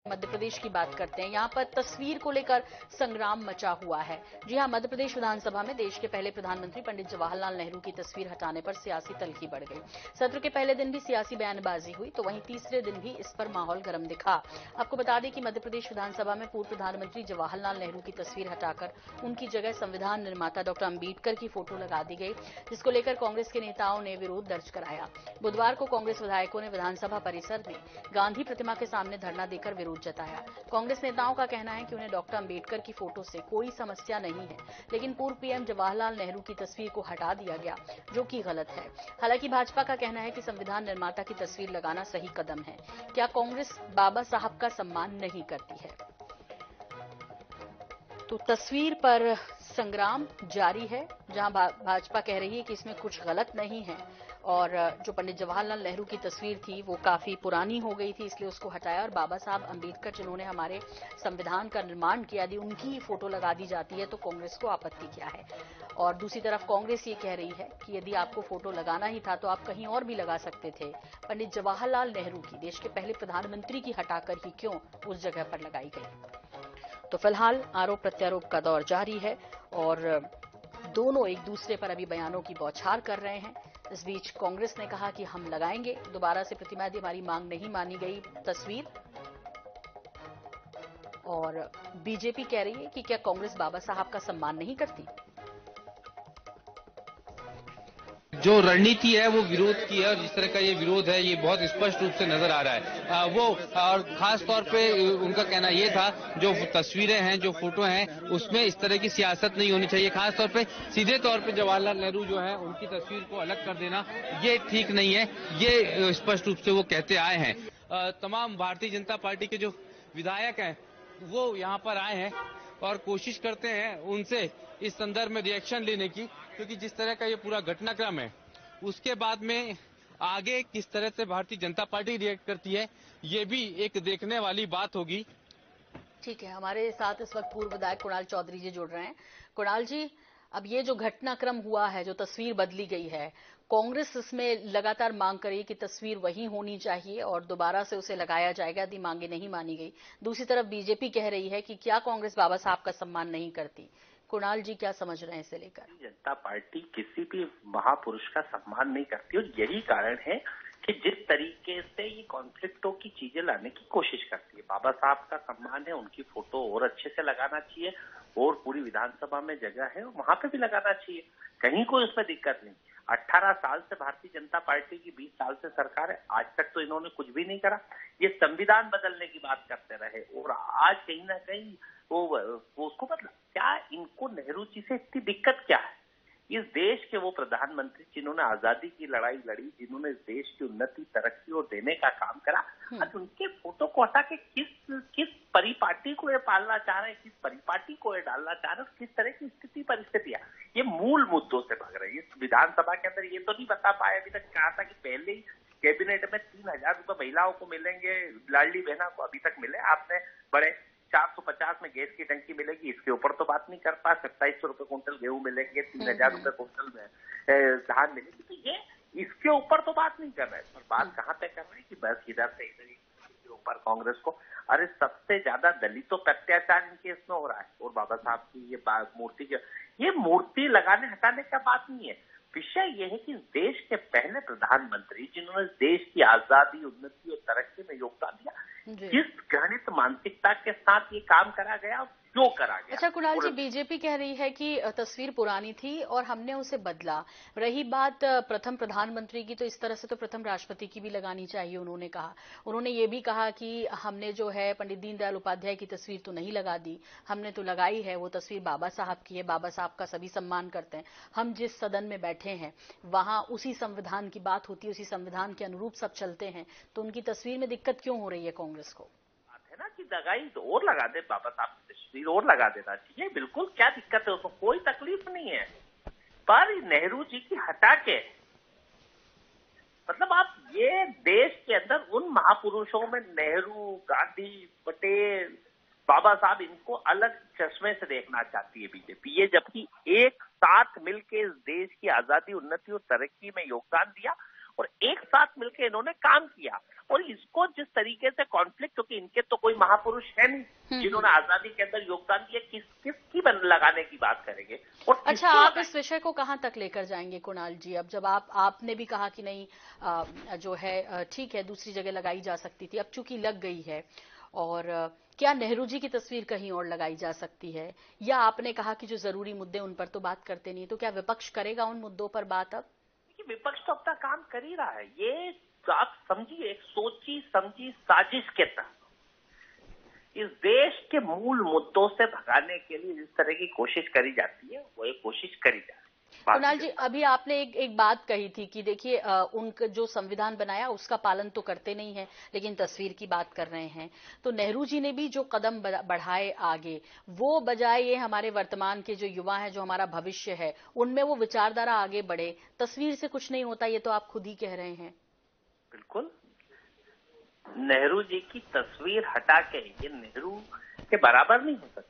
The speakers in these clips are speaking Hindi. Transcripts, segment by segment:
मध्य प्रदेश की बात करते हैं। यहाँ पर तस्वीर को लेकर संग्राम मचा हुआ है। जी हां, मध्य प्रदेश विधानसभा में देश के पहले प्रधानमंत्री पंडित जवाहरलाल नेहरू की तस्वीर हटाने पर सियासी तल्खी बढ़ गई। सत्र के पहले दिन भी सियासी बयानबाजी हुई तो वहीं तीसरे दिन भी इस पर माहौल गर्म दिखा। आपको बता दें कि मध्य प्रदेश विधानसभा में पूर्व प्रधानमंत्री जवाहरलाल नेहरू की तस्वीर हटाकर उनकी जगह संविधान निर्माता डॉक्टर अम्बेडकर की फोटो लगा दी गई, जिसको लेकर कांग्रेस के नेताओं ने विरोध दर्ज कराया। बुधवार को कांग्रेस विधायकों ने विधानसभा परिसर में गांधी प्रतिमा के सामने धरना देकर विरोध जताया। कांग्रेस नेताओं का कहना है कि उन्हें डॉक्टर अम्बेडकर की फोटो से कोई समस्या नहीं है, लेकिन पूर्व पीएम जवाहरलाल नेहरू की तस्वीर को हटा दिया गया, जो कि गलत है। हालांकि भाजपा का कहना है कि संविधान निर्माता की तस्वीर लगाना सही कदम है। क्या कांग्रेस बाबा साहब का सम्मान नहीं करती है? तो तस्वीर पर संग्राम जारी है, जहां भाजपा कह रही है कि इसमें कुछ गलत नहीं है और जो पंडित जवाहरलाल नेहरू की तस्वीर थी वो काफी पुरानी हो गई थी, इसलिए उसको हटाया और बाबा साहब अम्बेडकर जिन्होंने हमारे संविधान का निर्माण किया, यदि उनकी फोटो लगा दी जाती है तो कांग्रेस को आपत्ति क्या है। और दूसरी तरफ कांग्रेस ये कह रही है कि यदि आपको फोटो लगाना ही था तो आप कहीं और भी लगा सकते थे। पंडित जवाहरलाल नेहरू की, देश के पहले प्रधानमंत्री की हटाकर ही क्यों उस जगह पर लगाई गई। तो फिलहाल आरोप प्रत्यारोप का दौर जारी है और दोनों एक दूसरे पर अभी बयानों की बौछार कर रहे हैं। इस बीच कांग्रेस ने कहा कि हम लगाएंगे, दोबारा से प्रतिमा यदि हमारी मांग नहीं मानी गई तस्वीर। और बीजेपी कह रही है कि क्या कांग्रेस बाबा साहब का सम्मान नहीं करती। जो रणनीति है वो विरोध की है और जिस तरह का ये विरोध है ये बहुत स्पष्ट रूप से नजर आ रहा है। वो और खास तौर पे उनका कहना ये था जो तस्वीरें हैं, जो फोटो हैं, उसमें इस तरह की सियासत नहीं होनी चाहिए। खास तौर पे सीधे तौर पे जवाहरलाल नेहरू जो है उनकी तस्वीर को अलग कर देना ये ठीक नहीं है, ये स्पष्ट रूप से वो कहते आए हैं। तमाम भारतीय जनता पार्टी के जो विधायक हैं वो यहाँ पर आए हैं और कोशिश करते हैं उनसे इस संदर्भ में रिएक्शन लेने की, क्योंकि जिस तरह का ये पूरा घटनाक्रम है उसके बाद में आगे किस तरह से भारतीय जनता पार्टी रिएक्ट करती है ये भी एक देखने वाली बात होगी। ठीक है, हमारे साथ इस वक्त पूर्व विधायक कुणाल चौधरी जी जुड़ रहे हैं। कुणाल जी, अब ये जो घटनाक्रम हुआ है, जो तस्वीर बदली गई है, कांग्रेस इसमें लगातार मांग कर रही है कि तस्वीर वही होनी चाहिए और दोबारा से उसे लगाया जाएगा यदि मांगे नहीं मानी गई। दूसरी तरफ बीजेपी कह रही है कि क्या कांग्रेस बाबा साहब का सम्मान नहीं करती। कुणाल जी क्या समझ रहे हैं इसे लेकर? जनता पार्टी किसी भी महापुरुष का सम्मान नहीं करती और यही कारण है कि जिस तरीके से ये कॉन्फ्लिक्टों की चीजें लाने की कोशिश करती है। बाबा साहब का सम्मान है, उनकी फोटो और अच्छे से लगाना चाहिए और पूरी विधानसभा में जगह है और वहां पे भी लगाना चाहिए, कहीं कोई उसमें दिक्कत नहीं। 18 साल से भारतीय जनता पार्टी की 20 साल से सरकार है, आज तक तो इन्होंने कुछ भी नहीं करा। ये संविधान बदलने की बात करते रहे और आज कहीं ना कहीं वो उसको बदला। क्या इनको नेहरू जी से इतनी दिक्कत क्या है? इस देश के वो प्रधानमंत्री जिन्होंने आजादी की लड़ाई लड़ी, जिन्होंने इस देश की उन्नति तरक्की और देने का काम करा, आज उनके फोटो को हटा के किस परिपाटी को ये पालना चाह रहे हैं, किस परिपाटी को ये डालना चाह रहे हैं, किस तरह की स्थिति परिस्थितियां, ये मूल मुद्दों से भाग रही है। इस विधानसभा के अंदर ये तो नहीं बता पाए अभी तक। कहा था कि पहले ही कैबिनेट में 3,000 रुपए महिलाओं को मिलेंगे, लाडली बहना को अभी तक मिले। आपने बड़े 450 में गैस की टंकी मिलेगी, इसके ऊपर तो बात नहीं कर पा। 2700 रुपए कुंटल गेहूं मिलेंगे, 3,000 रुपए कुंटल में धान मिलेगी, तो ये इसके ऊपर तो बात नहीं कर रहे हैं। पर बात कहाँ पे कर रहे हैं कि बस इधर से इधर के ऊपर कांग्रेस को, अरे सबसे ज्यादा दलितों पर अत्याचार इनके इसमें हो रहा है और बाबा साहब की ये मूर्ति लगाने हटाने का बात नहीं है। विषय यह है कि देश के पहले प्रधानमंत्री जिन्होंने देश की आजादी, उन्नति और तरक्की में योगदान दिया, किस गणित मानसिकता के साथ ये काम करा गया, क्यों करा गया। अच्छा कुणाल जी, बीजेपी कह रही है कि तस्वीर पुरानी थी और हमने उसे बदला। रही बात प्रथम प्रधानमंत्री की, तो इस तरह से तो प्रथम राष्ट्रपति की भी लगानी चाहिए, उन्होंने कहा। उन्होंने ये भी कहा कि हमने जो है पंडित दीनदयाल उपाध्याय की तस्वीर तो नहीं लगा दी, हमने तो लगाई है, वो तस्वीर बाबा साहब की है, बाबा साहब का सभी सम्मान करते हैं। हम जिस सदन में बैठे हैं वहां उसी संविधान की बात होती है, उसी संविधान के अनुरूप सब चलते हैं, तो उनकी तस्वीर में दिक्कत क्यों हो रही है कांग्रेस को? ना कि दगाई और लगा दे, बाबा साहब की तस्वीर और लगा देना चाहिए, बिल्कुल, क्या दिक्कत है, उसको कोई तकलीफ नहीं है। पर नेहरू जी की हटा के, मतलब आप ये देश के अंदर उन महापुरुषों में नेहरू, गांधी, पटेल, बाबा साहब, इनको अलग चश्मे से देखना चाहती है बीजेपी। ये जबकि एक साथ मिलकर इस देश की आजादी, उन्नति और तरक्की में योगदान दिया और एक साथ मिलकर इन्होंने काम किया और इसको जिस तरीके से कॉन्फ्लिक्ट, क्योंकि इनके तो कोई महापुरुष है नहीं जिन्होंने आजादी के अंदर योगदान दिया, किसकी लगाने की बात करेंगे। और अच्छा, आप इस विषय को कहां तक लेकर जाएंगे कुणाल जी? अब जब आपने भी कहा कि नहीं जो है ठीक है दूसरी जगह लगाई जा सकती थी, अब चूंकि लग गई है, और क्या नेहरू जी की तस्वीर कहीं और लगाई जा सकती है? या आपने कहा कि जो जरूरी मुद्दे उन पर तो बात करते नहीं, तो क्या विपक्ष करेगा उन मुद्दों पर बात? अब विपक्ष तो अपना काम कर ही रहा है। ये आप समझिए एक सोची समझी साजिश के तहत इस देश के मूल मुद्दों से भगाने के लिए जिस तरह की कोशिश करी जाती है, वो एक कोशिश करी जा रही है। कुणाल जी, अभी आपने एक बात कही थी कि देखिए उनका जो संविधान बनाया उसका पालन तो करते नहीं है, लेकिन तस्वीर की बात कर रहे हैं। तो नेहरू जी ने भी जो कदम बढ़ाए आगे, वो बजाय ये हमारे वर्तमान के जो युवा हैं, जो हमारा भविष्य है, उनमें वो विचारधारा आगे बढ़े, तस्वीर से कुछ नहीं होता, ये तो आप खुद ही कह रहे हैं। बिल्कुल, नेहरू जी की तस्वीर हटा के ये नेहरू के बराबर नहीं हो सकते।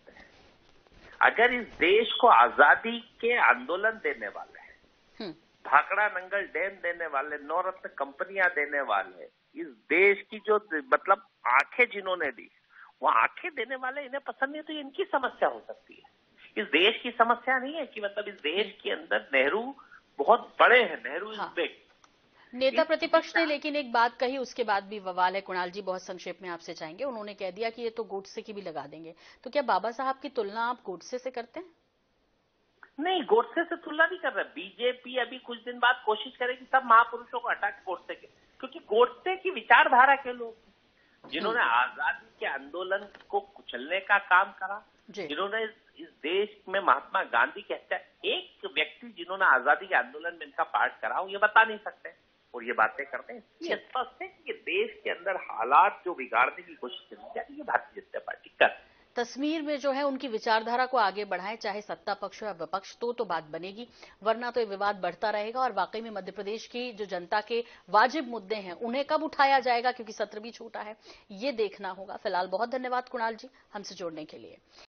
अगर इस देश को आजादी के आंदोलन देने वाले, भाखड़ा नंगल डैम देने वाले, नवरत्न कंपनियां देने वाले, इस देश की जो मतलब आंखें जिन्होंने दी, वो आंखें देने वाले इन्हें पसंद नहीं, तो ये इनकी समस्या हो सकती है। इस देश की समस्या नहीं है कि मतलब इस देश के अंदर नेहरू बहुत बड़े हैं, नेहरू इज बिग। नेता प्रतिपक्ष ने लेकिन एक बात कही, उसके बाद भी बवाल है। कुणाल जी, बहुत संक्षेप में आपसे चाहेंगे। उन्होंने कह दिया कि ये तो गोडसे की भी लगा देंगे। तो क्या बाबा साहब की तुलना आप गोडसे से करते हैं? नहीं, गोडसे से तुलना नहीं कर रहे। बीजेपी अभी कुछ दिन बाद कोशिश करेगी सब महापुरुषों को हटा के गोडसे के, क्योंकि गोडसे की विचारधारा के लोग जिन्होंने आजादी के आंदोलन को कुचलने का काम करा, जिन्होंने इस देश में महात्मा गांधी के हत्या, एक व्यक्ति जिन्होंने आजादी के आंदोलन में इनका पार्ट करा, ये बता नहीं सकते और ये बातें करते हैं। ये स्पष्ट है कि देश के अंदर हालात जो बिगाड़ने की कोशिश की जा रही है, भारतीय जनता पार्टी कर। तस्वीर में जो है उनकी विचारधारा को आगे बढ़ाएं, चाहे सत्ता पक्ष हो या विपक्ष, तो बात बनेगी, वरना तो ये विवाद बढ़ता रहेगा। और वाकई में मध्य प्रदेश की जो जनता के वाजिब मुद्दे हैं उन्हें कब उठाया जाएगा, क्योंकि सत्र भी छूटा है, ये देखना होगा। फिलहाल बहुत धन्यवाद कुणाल जी हमसे जुड़ने के लिए।